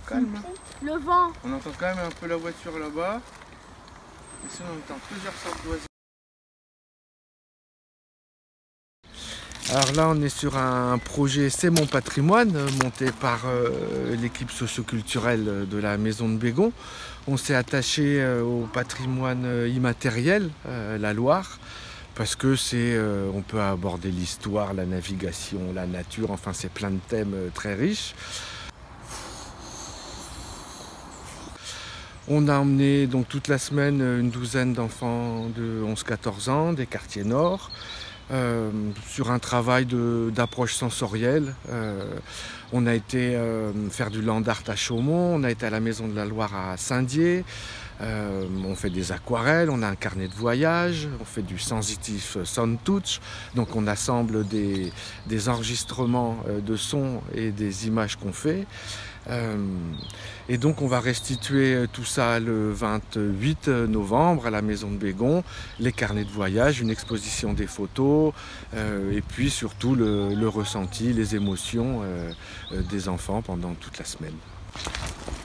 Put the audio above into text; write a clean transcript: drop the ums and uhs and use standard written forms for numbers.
calme. Hein. Le vent. On entend quand même un peu la voiture là-bas. Et sinon on entend plusieurs sortes d'oiseaux. Alors là on est sur un projet C'est mon patrimoine monté par l'équipe socioculturelle de la maison de Bégon. On s'est attaché au patrimoine immatériel, la Loire, parce que on peut aborder l'histoire, la navigation, la nature, enfin c'est plein de thèmes très riches. On a emmené donc toute la semaine une douzaine d'enfants de 11-14 ans des quartiers nord sur un travail d'approche sensorielle. On a été faire du land art à Chaumont, on a été à la Maison de la Loire à Saint-Dié. On fait des aquarelles, on a un carnet de voyage, on fait du sensitif sound touch, donc on assemble des enregistrements de sons et des images qu'on fait. Et donc on va restituer tout ça le 28 novembre à la Maison de Bégon, les carnets de voyage, une exposition des photos et puis surtout le ressenti, les émotions des enfants pendant toute la semaine.